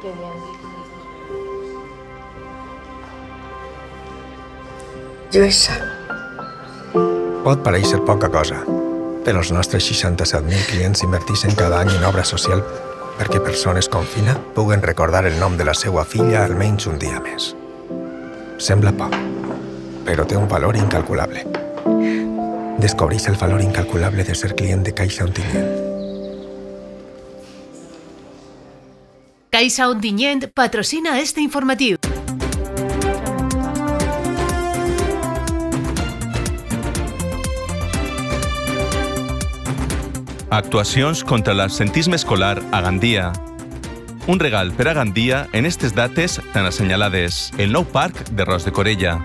Qué bien. Lluïsa. Pot parèixer poca cosa, però els nostres 67.000 clients inverteixen cada any en obra social perquè persones com Fina puguen recordar el nom de la seva filla almenys un dia més. Sembla poc, però té un valor incalculable. Descobreix el valor incalculable de ser client de Caixa Ontinyent. Caixa Ontinyent patrocina este informatiu. Actuacions contra l'absentisme escolar a Gandia. Un regal per a Gandia en aquestes dates tan assenyalades, el nou parc de Ros de Corella.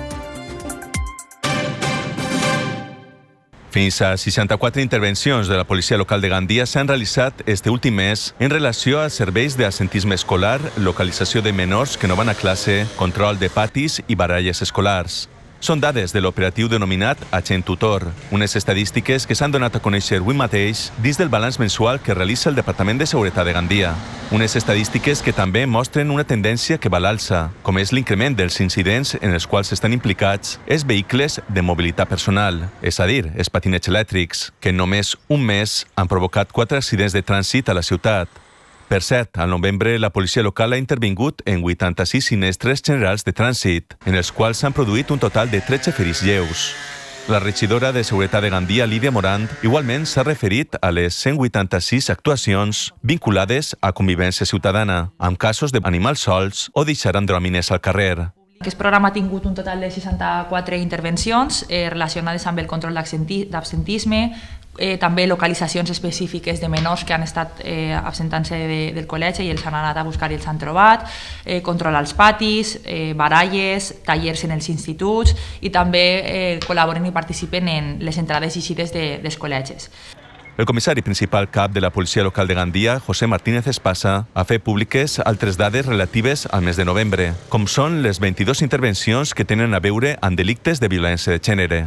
Fins a 64 intervencions de la policia local de Gandia s'han realitzat este últim mes en relació a serveis d'absentisme escolar, localització de menors que no van a classe, control de patis i baralles escolars. Són dades de l'operatiu denominat Agent Tutor, unes estadístiques que s'han donat a conèixer avui mateix dins del balanç mensual que realitza el Departament de Seguretat de Gandia. Unes estadístiques que també mostren una tendència que va a l'alça, com és l'increment dels incidents en els quals estan implicats els vehicles de mobilitat personal, és a dir, els patinets elèctrics, que en només un mes han provocat 4 accidents de trànsit a la ciutat. Per cert, al novembre, la policia local ha intervingut en 86 sinistres generals de trànsit, en els quals s'han produït un total de 13 ferits lleus. La regidora de Seguretat de Gandia, Lídia Morant, igualment s'ha referit a les 186 actuacions vinculades a convivència ciutadana, amb casos d'animals solts o deixar andròmines al carrer. Aquest programa ha tingut un total de 64 intervencions relacionades amb el control d'absentisme, també localitzacions específiques de menors que han estat absentant-se del col·legi i els han anat a buscar i els han trobat, control als patis, baralles, tallers en els instituts i també col·laboren i participen en les entrades i eixides dels col·legis. El comissari principal cap de la policia local de Gandia, José Martínez Espasa, ha fet públiques altres dades relatives al mes de novembre, com són les 22 intervencions que tenen a veure amb delictes de violència de gènere.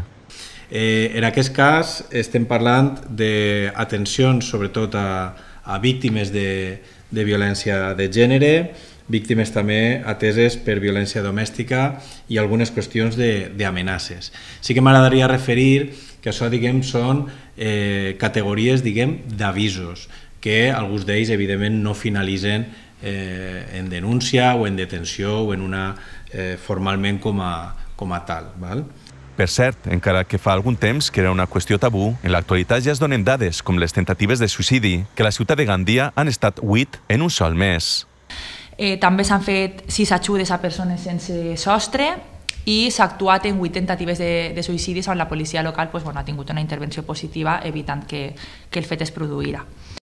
En aquest cas estem parlant d'atencions sobretot a víctimes de violència de gènere, víctimes també ateses per violència domèstica i algunes qüestions d'amenaces. Sí que m'agradaria referir que això són categories d'avisos, que alguns d'ells evidentment no finalitzen en denúncia o en detenció o en una formalment com a tal. Per cert, encara que fa algun temps que era una qüestió tabú, en l'actualitat ja es donen dades com les tentatives de suïcidi, que a la ciutat de Gandia han estat 8 en un sol mes. També s'han fet 6 ajudes a persones sense sostre i s'ha actuat en 8 tentatives de suïcidis on la policia local ha tingut una intervenció positiva evitant que el fet es produïra.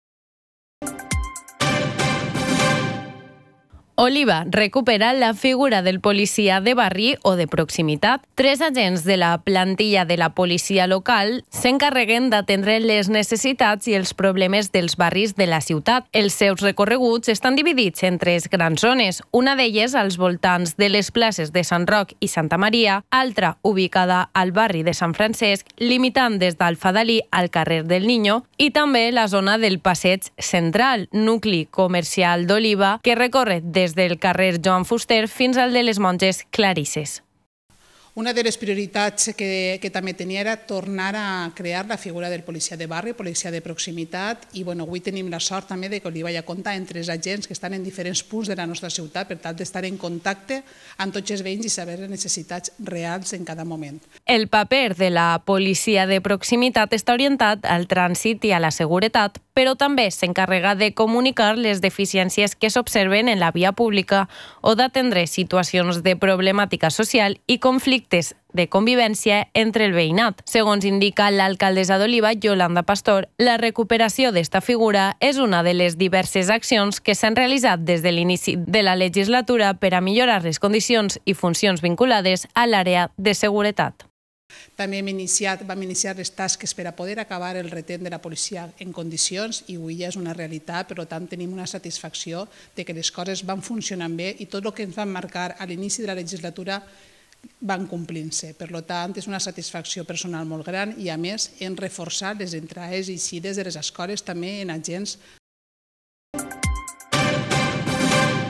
Oliva recupera la figura del policia de barri o de proximitat. 3 agents de la plantilla de la policia local s'encarreguen d'atendre les necessitats i els problemes dels barris de la ciutat. Els seus recorreguts estan dividits en 3 grans zones, una d'elles als voltants de les places de Sant Roc i Santa Maria, altra ubicada al barri de Sant Francesc, limitant des d'Alfadalí al carrer del Niño, i també la zona del Passeig Central, nucli comercial d'Oliva, que recorre des del carrer Joan Fuster fins al de les Monges Clarisses. Una de les prioritats que també tenia era tornar a crear la figura del policia de barri, policia de proximitat, i avui tenim la sort també que Oliva ja compta amb 3 agents que estan en diferents punts de la nostra ciutat per tal d'estar en contacte amb tots els veïns i saber les necessitats reals en cada moment. El paper de la policia de proximitat està orientat al trànsit i a la seguretat, però també s'encarrega de comunicar les deficiències que s'observen en la via pública o d'atendre situacions de problemàtica social i conflictes de convivència entre el veïnat. Segons indica l'alcaldessa d'Oliva, Yolanda Pastor, la recuperació d'esta figura és una de les diverses accions que s'han realitzat des de l'inici de la legislatura per a millorar les condicions i funcions vinculades a l'àrea de seguretat. També vam iniciar les tasques per a poder acabar el retent de la policia en condicions i avui ja és una realitat, per tant tenim una satisfacció de que les coses van funcionant bé i tot el que ens van marcar a l'inici de la legislatura van complint-se. Per tant, és una satisfacció personal molt gran i, a més, hem reforçat les entrades i eixides de les escoles també en agents.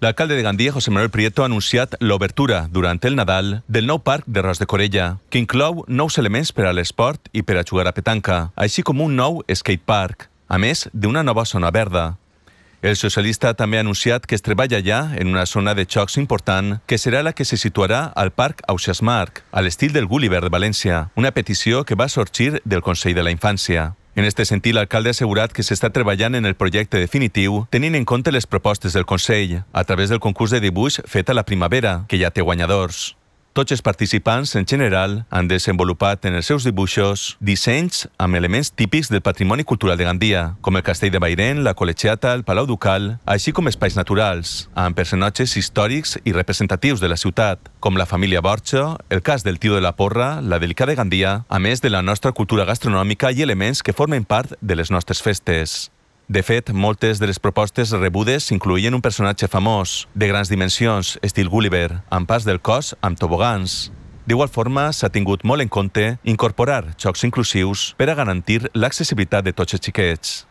L'alcalde de Gandia, José Manuel Prieto, ha anunciat l'obertura durant el Nadal del nou parc de Ros de Corella, que inclou nous elements per a l'esport i per a jugar a petanca, així com un nou skatepark, a més d'una nova zona verda. El socialista també ha anunciat que es treballa ja en una zona de jocs important que serà la que se situarà al Parc Ausiàs Marc, a l'estil del Gulliver de València, una petició que va sorgir del Consell de la Infància. En este sentit, l'alcalde ha assegurat que s'està treballant en el projecte definitiu tenint en compte les propostes del Consell a través del concurs de dibuix fet a la primavera, que ja té guanyadors. Tots els participants, en general, han desenvolupat en els seus dibuixos dissenys amb elements típics del patrimoni cultural de Gandia, com el Castell de Bairén, la Col·legiata, el Palau Ducal, així com espais naturals, amb personatges històrics i representatius de la ciutat, com la família Borja, el cas del tio de la Porra, la Delicada de Gandia, a més de la nostra cultura gastronòmica i elements que formen part de les nostres festes. De fet, moltes de les propostes rebudes incloïen un personatge famós, de grans dimensions, estil Gulliver, amb pas del cos amb tobogans. D'igual forma, s'ha tingut molt en compte incorporar jocs inclusius per a garantir l'accessibilitat de tots els xiquets.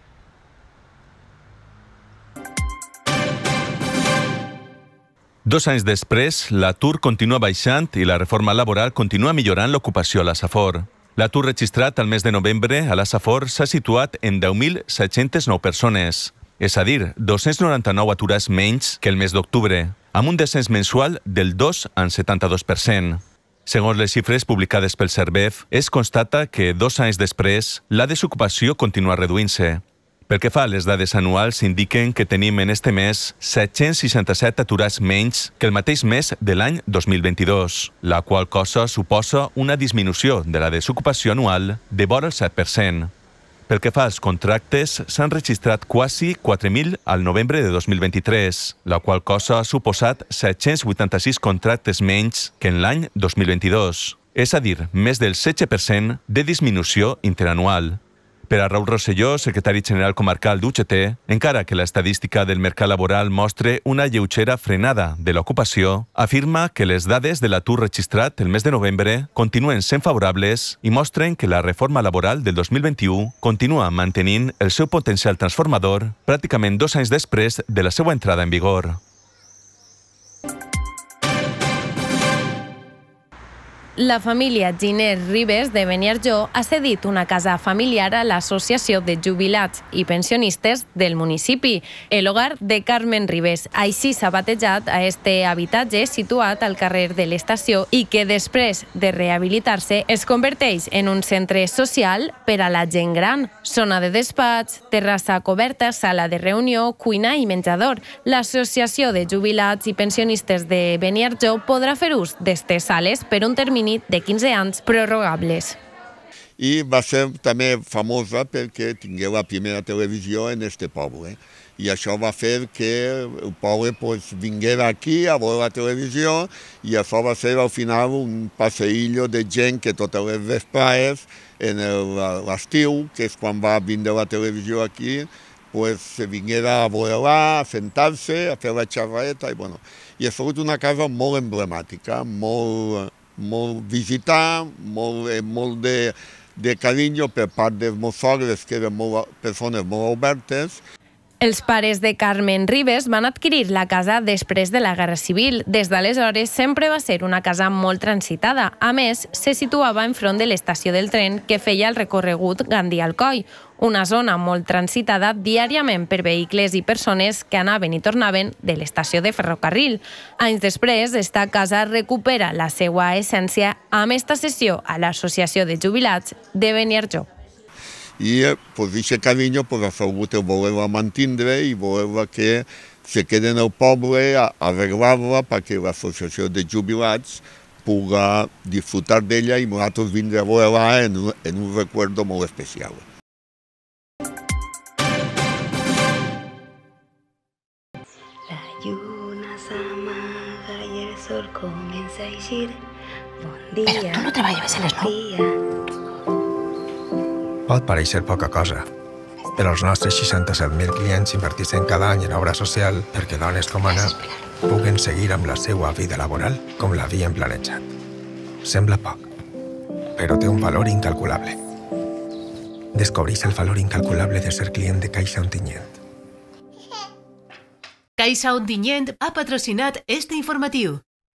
Dos anys després, l'atur continua baixant i la reforma laboral continua millorant l'ocupació a la Safor. L'atur registrat al mes de novembre a la Safor s'ha situat en 10.709 persones, és a dir, 299 aturats menys que el mes d'octubre, amb un descens mensual del 2,72%. Segons les xifres publicades pel Servef, es constata que 2 anys després la desocupació continua reduint-se. Pel que fa a les dades anuals, indiquen que tenim en este mes 767 aturats menys que el mateix mes de l'any 2022, la qual cosa suposa una disminució de la desocupació anual de vora el 7%. Pel que fa als contractes, s'han registrat quasi 4.000 al novembre de 2023, la qual cosa ha suposat 786 contractes menys que en l'any 2022, és a dir, més del 16% de disminució interanual. Per a Raúl Rosselló, secretari general comarcal d'UGT, encara que l'estadística del mercat laboral mostre una lleugera frenada de l'ocupació, afirma que les dades de l'atur registrat el mes de novembre continuen sent favorables i mostren que la reforma laboral del 2021 continua mantenint el seu potencial transformador pràcticament 2 anys després de la seva entrada en vigor. La família Giner Ribes de Beniarjó ha cedit una casa familiar a l'Associació de Jubilats i Pensionistes del municipi, el hogar de Carmen Ribes. Així s'ha batejat a este habitatge situat al carrer de l'estació i que després de rehabilitar-se es converteix en un centre social per a la gent gran. Zona de despatx, terrassa coberta, sala de reunió, cuina i menjador. L'Associació de Jubilats i Pensionistes de Beniarjó podrà fer ús d'estes sales per un termini de 15 anys prorrogables. I va ser també famosa perquè tingué la primera televisió en este poble. I això va fer que el poble vinguera aquí a veure la televisió i això va ser al final un passeillo de gent que totes les vesprades en l'estiu, que és quan va vindre la televisió aquí, se vinguera a veure-la, a sentar-se, a fer la xerreta. I ha sigut una casa molt emblemàtica, molt visitar, molt de carinyo per part dels meus sogres, que eren persones molt obertes. Els pares de Carmen Ribes van adquirir la casa després de la Guerra Civil. Des d'aleshores sempre va ser una casa molt transitada. A més, se situava enfront de l'estació del tren que feia el recorregut Gandia-Alcoi, una zona molt transitada diàriament per vehicles i persones que anaven i tornaven de l'estació de ferrocarril. Anys després, esta casa recupera la seva essència amb esta cessió a l'Associació de Jubilats de Beniarjó. I aquest carinyo ha sigut el voler-la mantindre i voler-la que se quedi en el poble, arreglar-la perquè l'Associació de Jubilats pugui disfrutar d'ella i nosaltres vindre a veure-la en un recuerdo molt especial. La lluna s'amaga i el sol comença a eixir. Bon dia. Però tu no treballes a les 9. Pot pareixer poca cosa, però els nostres 67.000 clients inverteixen cada any en obra social perquè dones com Anna puguen seguir amb la seva vida laboral com l'havien planejat. Sembla poc, però té un valor incalculable. Descobreix el valor incalculable de ser client de Caixa Ontinyent. Caixa Ontinyent ha patrocinat este informatiu.